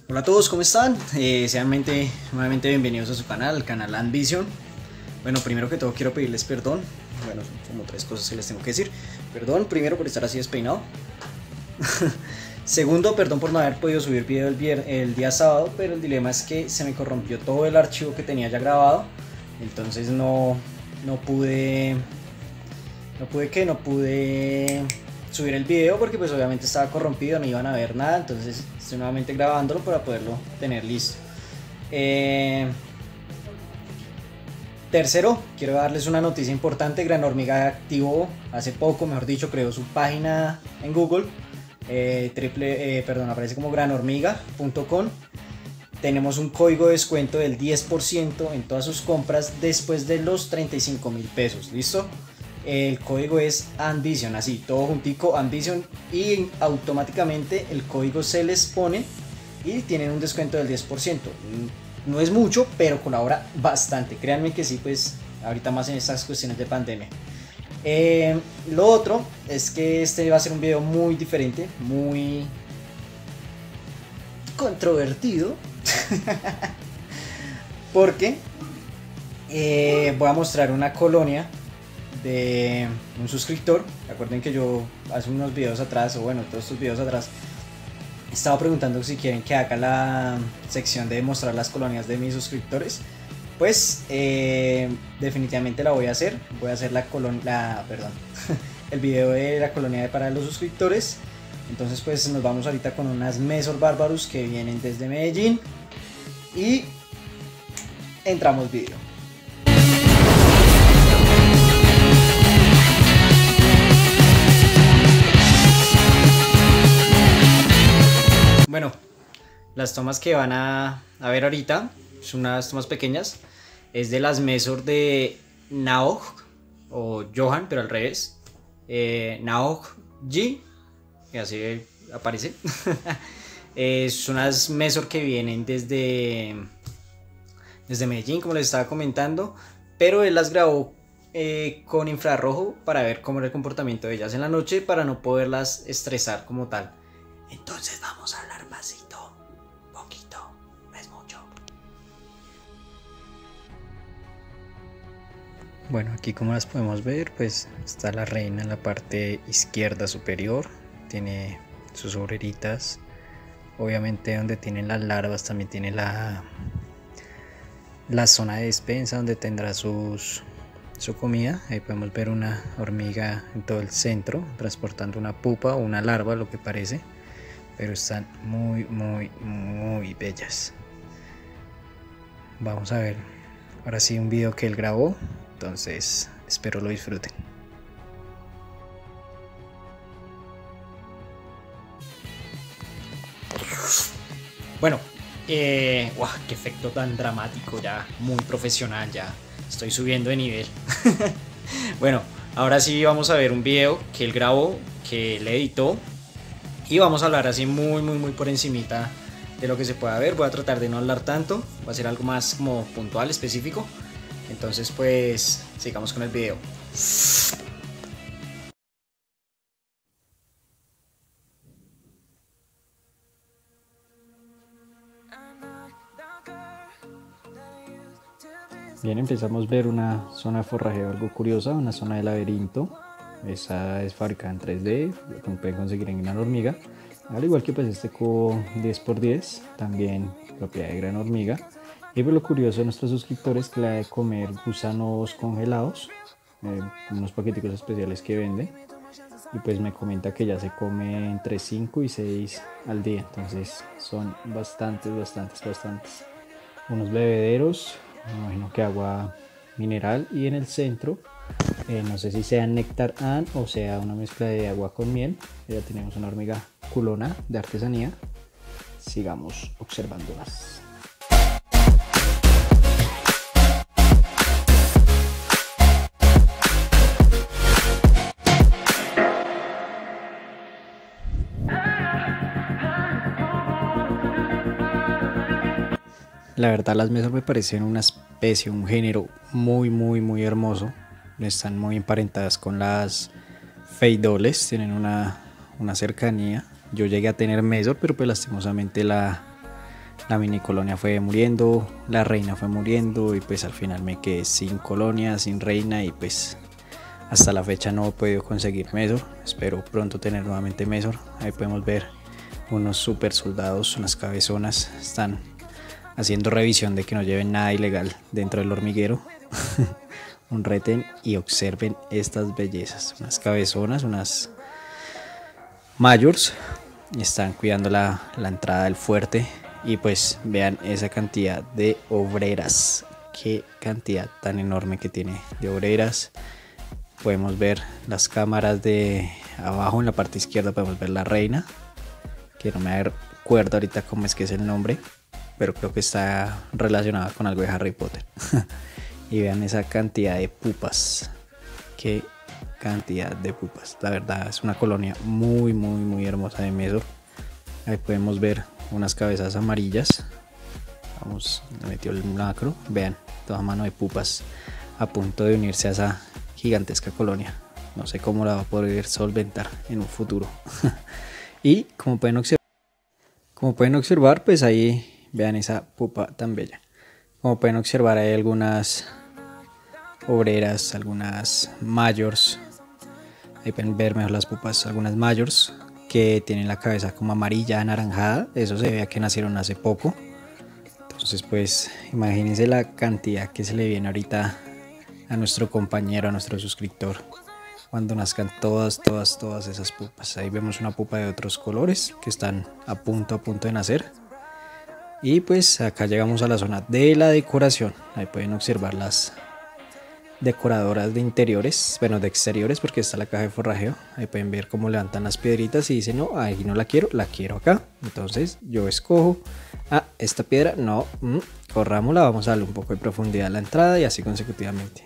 Hola a todos, ¿cómo están? Sean nuevamente bienvenidos a su canal, el canal Andvision. Bueno, primero que todo quiero pedirles perdón. Bueno, son como tres cosas que les tengo que decir. Perdón, primero por estar así despeinado. Segundo, perdón por no haber podido subir video el día sábado, pero el dilema es que se me corrompió todo el archivo que tenía ya grabado. Entonces no pude subir el video porque pues obviamente estaba corrompido, no iban a ver nada. Entonces estoy nuevamente grabándolo para poderlo tener listo. Tercero, quiero darles una noticia importante. Gran Hormiga activó hace poco, mejor dicho, creó su página en Google. Aparece como granhormiga.com. Tenemos un código de descuento del 10% en todas sus compras después de los 35.000 pesos. ¿Listo? El código es Andvision, así, todo juntico, Andvision, y automáticamente el código se les pone y tienen un descuento del 10%. No es mucho, pero colabora bastante. Créanme que sí, pues ahorita más en estas cuestiones de pandemia. Lo otro es que este va a ser un video muy diferente, muy controvertido. Porque voy a mostrar una colonia de un suscriptor. Recuerden que yo hace unos videos atrás, o bueno, todos estos videos atrás, estaba preguntando si quieren que haga la sección de mostrar las colonias de mis suscriptores. Pues definitivamente la voy a hacer. Voy a hacer el video de la colonia para los suscriptores. Entonces pues nos vamos ahorita con unas Mesor Barbarus que vienen desde Medellín. Y entramos video. Bueno, las tomas que van a ver ahorita son unas tomas pequeñas. Es de las Mesor de Naog, o Johan, pero al revés. Naog G, que así aparece. Son unas Mesor que vienen desde Medellín, como les estaba comentando. Pero él las grabó con infrarrojo para ver cómo era el comportamiento de ellas en la noche, para no poderlas estresar como tal. Entonces vamos a hablar pasito, poquito, no es mucho. Bueno, aquí como las podemos ver, pues está la reina en la parte izquierda superior. Tiene sus obreritas. Obviamente donde tienen las larvas también tiene la zona de despensa donde tendrá su comida. Ahí podemos ver una hormiga en todo el centro transportando una pupa o una larva, lo que parece. Pero están muy bellas. Vamos a ver ahora sí un video que él grabó. Entonces espero lo disfruten. Bueno, wow, qué efecto tan dramático, ya muy profesional, ya estoy subiendo de nivel. Bueno, ahora sí vamos a ver un video que él grabó, que él editó. Y vamos a hablar así muy por encimita de lo que se pueda ver. Voy a tratar de no hablar tanto, va a ser algo más como puntual, específico. Entonces pues sigamos con el video. Bien, empezamos a ver una zona de forrajeo algo curiosa, una zona de laberinto. Esa es fabricada en 3D, como pueden conseguir en Gran Hormiga. Al igual que pues este cubo 10×10, también propiedad de Gran Hormiga. Y pues lo curioso de nuestros suscriptores es que la de comer gusanos congelados, unos paqueticos especiales que vende. Y pues me comenta que ya se come entre 5 y 6 al día. Entonces son bastantes. Unos bebederos, me imagino que agua mineral, y en el centro no sé si sea néctar an o sea una mezcla de agua con miel. Ya tenemos una hormiga culona de artesanía. Sigamos observándolas. La verdad las mesas me parecen una especie, un género muy hermoso. Están muy emparentadas con las feidoles, tienen una cercanía. Yo llegué a tener Mesor, pero pues lastimosamente la la mini colonia fue muriendo, la reina fue muriendo y pues al final me quedé sin colonia, sin reina y pues hasta la fecha no he podido conseguir Mesor. Espero pronto tener nuevamente Mesor. Ahí podemos ver unos super soldados, unas cabezonas, están haciendo revisión de que no lleven nada ilegal dentro del hormiguero. Un retén y observen estas bellezas, unas cabezonas, unas mayors, están cuidando la entrada del fuerte. Y pues vean esa cantidad de obreras, qué cantidad tan enorme que tiene de obreras. Podemos ver las cámaras de abajo, en la parte izquierda podemos ver la reina, que no me acuerdo ahorita cómo es que es el nombre, pero creo que está relacionada con algo de Harry Potter. Y vean esa cantidad de pupas, qué cantidad de pupas. La verdad es una colonia muy hermosa de Mesor. Ahí podemos ver unas cabezas amarillas. Vamos, le metió el macro. Vean, toda mano de pupas a punto de unirse a esa gigantesca colonia. No sé cómo la va a poder solventar en un futuro. Y como pueden observar, pues ahí vean esa pupa tan bella. Como pueden observar, hay algunas obreras, algunas mayors. Ahí pueden ver mejor las pupas, algunas mayors que tienen la cabeza como amarilla, anaranjada. Eso se ve que nacieron hace poco. Entonces pues imagínense la cantidad que se le viene ahorita a nuestro compañero, a nuestro suscriptor, cuando nazcan todas esas pupas. Ahí vemos una pupa de otros colores que están a punto de nacer. Y pues acá llegamos a la zona de la decoración. Ahí pueden observar las decoradoras de interiores, bueno, de exteriores, porque está la caja de forrajeo. Ahí pueden ver cómo levantan las piedritas y dicen, no, ahí no la quiero acá. Entonces yo escojo, esta piedra no, corrámosla, vamos a darle un poco de profundidad a la entrada y así consecutivamente.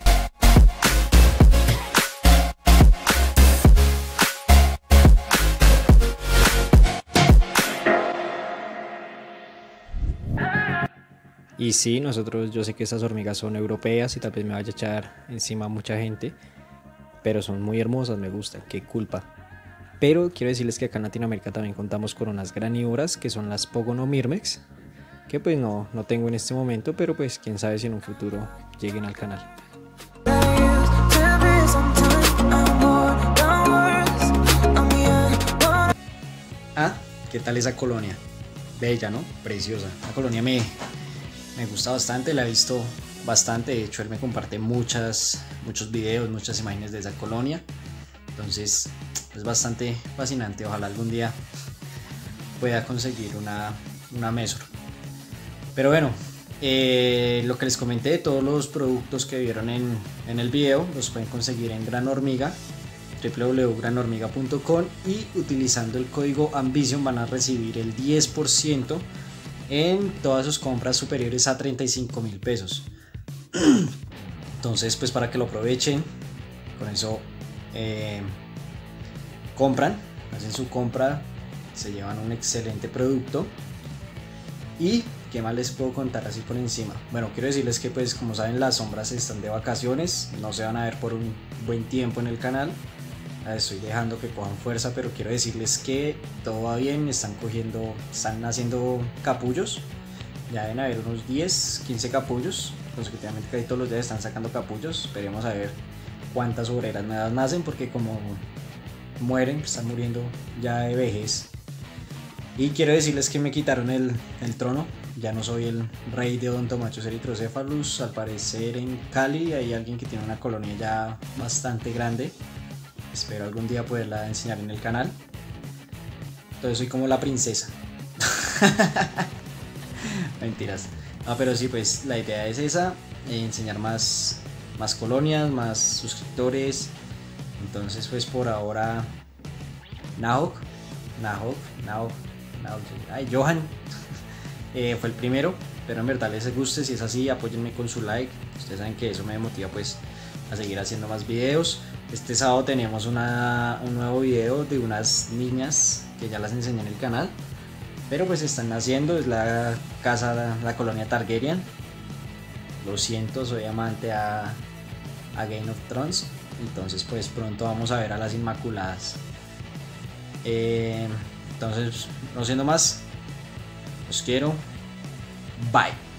Y sí, yo sé que estas hormigas son europeas y tal vez me vaya a echar encima mucha gente, pero son muy hermosas, me gustan, qué culpa. Pero quiero decirles que acá en Latinoamérica también contamos con unas granívoras que son las Pogonomyrmex, que pues no tengo en este momento, pero pues quién sabe si en un futuro lleguen al canal. ¿Qué tal esa colonia? Bella, ¿no? Preciosa. La colonia me gusta bastante, la he visto bastante. De hecho, él me comparte muchos videos, muchas imágenes de esa colonia. Entonces es bastante fascinante. Ojalá algún día pueda conseguir una Mesor. Pero bueno, lo que les comenté, todos los productos que vieron en el video los pueden conseguir en Gran Hormiga, www.granormiga.com, y utilizando el código AMBITION van a recibir el 10% en todas sus compras superiores a 35.000 pesos. Entonces pues para que lo aprovechen, con eso compran, hacen su compra, se llevan un excelente producto. Y qué más les puedo contar así por encima. Bueno, quiero decirles que pues como saben, las sombras están de vacaciones, no se van a ver por un buen tiempo en el canal. Estoy dejando que cojan fuerza, pero quiero decirles que todo va bien, están haciendo capullos. Ya deben haber unos 10-15 capullos consecutivamente, casi todos los días están sacando capullos. Esperemos a ver cuántas obreras nuevas nacen, porque como están muriendo ya de vejez. Y quiero decirles que me quitaron el trono, ya no soy el rey de Odontomachus erythrocephalus. Al parecer en Cali hay alguien que tiene una colonia ya bastante grande. Espero algún día poderla enseñar en el canal. Entonces soy como la princesa. Mentiras. No, pero sí, pues la idea es esa, enseñar más colonias, más suscriptores. Entonces pues por ahora Nahok, Johan fue el primero, pero en verdad les guste. Si es así, apóyenme con su like. Ustedes saben que eso me motiva pues a seguir haciendo más videos. Este sábado tenemos un nuevo video de unas niñas que ya las enseñé en el canal, pero pues están naciendo. Es la colonia Targaryen. Lo siento, soy amante a Game of Thrones. Entonces pues pronto vamos a ver a las Inmaculadas. Entonces, no siendo más, los quiero. Bye.